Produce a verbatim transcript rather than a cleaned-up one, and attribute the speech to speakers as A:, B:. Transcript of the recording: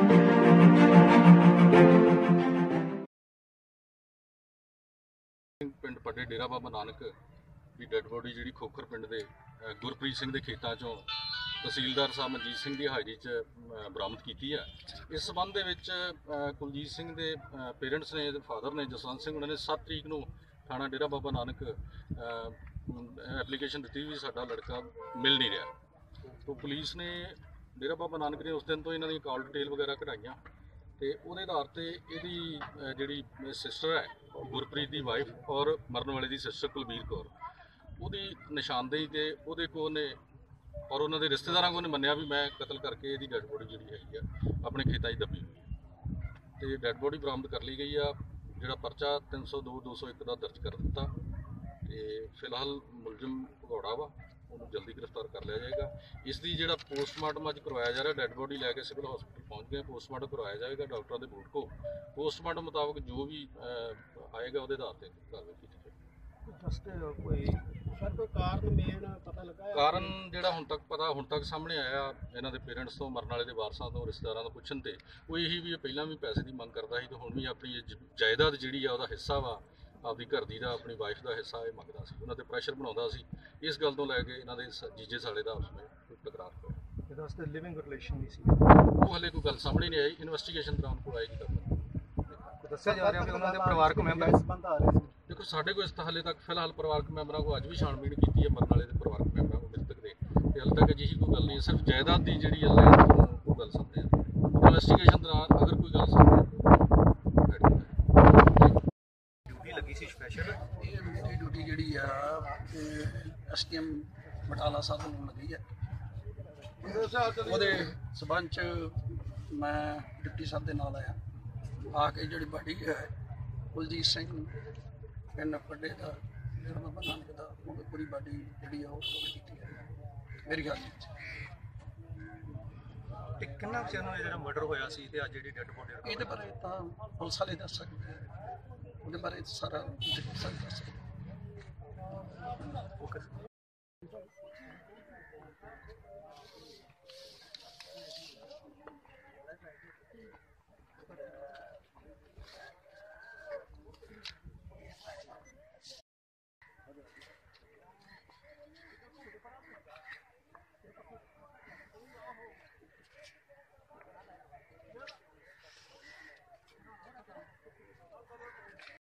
A: ਪਿੰਡ ਪੱਡੇ ਡੇਰਾ ਬਾਬਾ ਨਾਨਕ ਦੀ dead body ਜਿਹੜੀ ਖੋਖਰ ਪਿੰਡ ਦੇ ਗੁਰਪ੍ਰੀਤ ਸਿੰਘ ਦੇ ਖੇਤਾਂ ਚੋਂ ਤਹਿਸੀਲਦਾਰ ਸਾਹਿਬ ਮਨਜੀਤ ਸਿੰਘ ਦੀ ਹਾਜ਼ਰੀ 'ਚ ਬਰਾਮਦ ਕੀਤੀ ਹੈ। ਇਸ ਸੰਬੰਧ ਦੇ ਵਿੱਚ ਕੁਲਜੀਤ ਸਿੰਘ ਦੇ ਪੇਰੈਂਟਸ ਨੇ, ਇਹਦੇ ਫਾਦਰ ਨੇ ਜਸਵੰਤ ਸਿੰਘ, ਉਹਨਾਂ ਨੇ ਸੱਤ ਤਰੀਕ ਨੂੰ ਥਾਣਾ ਡੇਰਾ ਬਾਬਾ ਨਾਨਕ ਐਪਲੀਕੇਸ਼ਨ ਦਿੱਤੀ ਵੀ ਸਾਡਾ ਲੜਕਾ ਮਿਲ ਨਹੀਂ ਰਿਹਾ। ਤਾਂ ਪੁਲਿਸ ਨੇ ਡੇਰਾ ਬਾਬਾ ਨਾਨਕ ਨੇ ਉਸ ਦਿਨ ਤੋਂ ਇਹਨਾਂ ਦੀ ਕਾਲ ਡਿਟੇਲ ਵਗੈਰਾ ਕਢਾਈਆਂ ਤੇ ਉਹਦੇ ਆਧਾਰ ਤੇ ਇਹਦੀ ਜਿਹੜੀ ਸਿਸਟਰ ਹੈ ਗੁਰਪ੍ਰੀਤ ਦੀ ਵਾਈਫ ਔਰ ਮਰਨ ਵਾਲੇ ਦੀ ਸਿਸਟਰ ਕੁਲਬੀਰ ਕੌਰ, ਉਹਦੀ ਨਿਸ਼ਾਨਦੇਹੀ ਤੇ ਉਹਦੇ ਕੋਲ ਨੇ ਔਰ ਉਹਨਾਂ ਦੇ ਰਿਸ਼ਤੇਦਾਰਾਂ ਕੋਲ ਨੇ ਮੰਨਿਆ ਵੀ ਮੈਂ ਕਤਲ ਕਰਕੇ ਇਹਦੀ ਡੈਡ ਬੋਡੀ ਜਿਹੜੀ ਹੈਗੀ ਆ ਆਪਣੇ ਖੇਤਾਂ 'ਚ ਦੱਬੀ ਹੋਈ ਤੇ ਡੈਡ ਬੋਡੀ ਬਰਾਮਦ ਕਰ ਲਈ ਗਈ ਆ। ਜਿਹੜਾ ਪਰਚਾ ਤਿੰਨ ਸੌ ਦੋ ਦੋ ਸੌ ਇੱਕ ਦਾ ਦਰਜ ਕਰ ਦਿੱਤਾ ਤੇ ਫਿਲਹਾਲ ਮੁਲਜ਼ਮ ਭਗੌੜਾ ਵਾ, ਉਹਨੂੰ ਜਲਦੀ ਗ੍ਰਿਫਤਾਰ ਕਰ ਲਿਆ ਜਾਏਗਾ। ਇਸ ਦੀ ਜਿਹੜਾ ਪੋਸਟਮਾਰਟਮ ਅੱਜ ਕਰਵਾਇਆ ਜਾ ਰਿਹਾ, ਡੈਡ ਬੋਡੀ ਲੈ ਕੇ ਸਿਵਲ ਹਸਪੀਟਲ ਪਹੁੰਚ ਗਏ, ਪੋਸਟਮਾਰਟਮ ਕਰਵਾਇਆ ਜਾਏਗਾ ਡਾਕਟਰਾਂ ਦੇ ਬੂਟ ਕੋ। ਪੋਸਟਮਾਰਟਮ ਮੁਤਾਬਕ ਜੋ ਵੀ ਆਏਗਾ ਉਹਦੇ ਆਧਾਰ ਤੇ ਕਾਰਵਾਈ ਕੀਤੀ ਜਾਏਗੀ।
B: ਕੋਈ ਸਰ ਕੋਈ ਕਾਰਨ ਮੇਨ ਪਤਾ ਲੱਗਾ?
A: ਕਾਰਨ ਜਿਹੜਾ ਹੁਣ ਤੱਕ ਪਤਾ ਹੁਣ ਤੱਕ ਸਾਹਮਣੇ ਆਇਆ ਇਹਨਾਂ ਦੇ ਪੇਰੈਂਟਸ ਤੋਂ, ਮਰਨ ਵਾਲੇ ਦੇ ਵਾਰਸਾਂ ਤੋਂ, ਰਿਸ਼ਤੇਦਾਰਾਂ ਤੋਂ ਪੁੱਛਣ ਤੇ ਉਹ ਇਹੀ ਵੀ ਪਹਿਲਾਂ ਵੀ ਪੈਸੇ ਦੀ ਮੰਗ ਕਰਦਾ ਸੀ ਤੇ ਹੁਣ ਵੀ ਆਪਣੀ ਜਾਇਦਾਦ ਜਿਹੜੀ ਆ ਉਹਦਾ ਹਿੱਸਾ ਵਾ, ਆਪਦੀ ਘਰ ਦੀ ਦਾ, ਆਪਣੀ ਵਾਈਫ ਦਾ ਹਿੱਸਾ ਇਹ ਮੰਗਦਾ ਸੀ, ਉਹਨਾਂ ਤੇ ਪ੍ਰੈਸ਼ਰ ਬਣਾਉਂਦਾ ਸੀ। ਇਸ ਗੱਲ ਤੋਂ ਲੈ ਕੇ ਇਹਨਾਂ ਦੇ ਜੀਜੇ ਸਾਲੇ ਦਾ ਆਪਸ ਵਿੱਚ ਕੋਈ ਤਕਰਾਰ ਹੋਇਆ।
B: ਇਹਦਾ ਵਾਸਤੇ ਲਿਵਿੰਗ ਰਿਲੇਸ਼ਨ ਨਹੀਂ ਸੀ,
A: ਉਹ ਹਲੇ ਕੋਈ ਗੱਲ ਸਾਹਮਣੇ ਨਹੀਂ ਆਈ, ਇਨਵੈਸਟੀਗੇਸ਼ਨ ਦੌਰਾਨ ਕੋਈ ਆਏਗੀ ਤਾਂ
B: ਦੱਸਿਆ ਜਾ ਰਿਹਾ ਕਿ ਉਹਨਾਂ ਦੇ ਪਰਿਵਾਰਕ ਮੈਂਬਰ ਸੰਬੰਧ ਆ ਰਹੇ ਸੀ।
A: ਦੇਖੋ ਸਾਡੇ ਕੋਲ ਇਸ ਤਾਂ ਹਲੇ ਤੱਕ ਫਿਲਹਾਲ ਪਰਿਵਾਰਕ ਮੈਂਬਰਾਂ ਕੋਲ ਅੱਜ ਵੀ ਛਾਣਬੀਣ ਕੀਤੀ ਹੈ ਮਰਨ ਵਾਲੇ ਦੇ ਪਰਿਵਾਰਕ ਮੈਂਬਰਾਂ ਕੋਲ ਮ੍ਰਿਤਕ ਦੇ, ਤੇ ਹਲੇ ਤੱਕ ਅਜਿਹੀ ਕੋਈ ਗੱਲ ਨਹੀਂ, ਸਿਰਫ ਜਾਇਦਾਦ ਦੀ ਜਿਹੜੀ ਹੈ ਉਹ ਗੱਲ ਸਾਹਮਣੇ ਆ। ਇਨਵੈਸਟੀਗੇਸ਼ਨ ਦੌਰਾਨ ਅਗਰ ਕੋਈ ਗੱਲ ਸਾਹਮਣੇ
B: ਡਿਊਟੀ ਲੱਗੀ ਸੀ ਸਪੈਸ਼ਲ,
C: ਇਹ ਮੇਰੀ ਡਿਊਟੀ ਜਿਹੜੀ ਆ S T M Batala Sahib ਨੂੰ ਲੱਗੀ ਹੈ। ਉਹਦੇ ਸਬੰਧ 'ਚ ਮੈਂ ਡਿਪਟੀ ਸਾਹਿਬ ਦੇ ਨਾਲ ਆਇਆ, ਆ ਕੇ ਜਿਹੜੀ ਬਾਡੀ ਹੈ ਕੁਲਜੀਤ ਸਿੰਘ ਪਿੰਡ ਪੱਡੇ ਦਾ ਡੇਰਾ ਬਾਬਾ ਨਾਨਕ ਦਾ, ਉਹ ਪੂਰੀ ਬਾਡੀ ਜਿਹੜੀ ਆ ਉਹ ਕੀਤੀ ਹੈ ਮੇਰੀ ਗੱਲ ਵਿੱਚ।
B: ਤੇ ਕਿੰਨਾ ਚਿਰ ਨੂੰ ਜਿਹੜਾ ਮਰਡਰ ਹੋਇਆ ਸੀ ਤੇ ਅੱਜ ਜਿਹੜੀ ਡੈਡ ਬੋਡੀ?
C: ਇਹਦੇ ਬਾਰੇ ਤਾਂ ਪੁਲਿਸ ਵਾਲੇ ਦੱਸ ਸਕਦੇ ਆ, ਉਹਦੇ ਬਾਰੇ ਸਾਰਾ ਦੱਸ ਸਕਦੇ।
B: ਓਕੇ।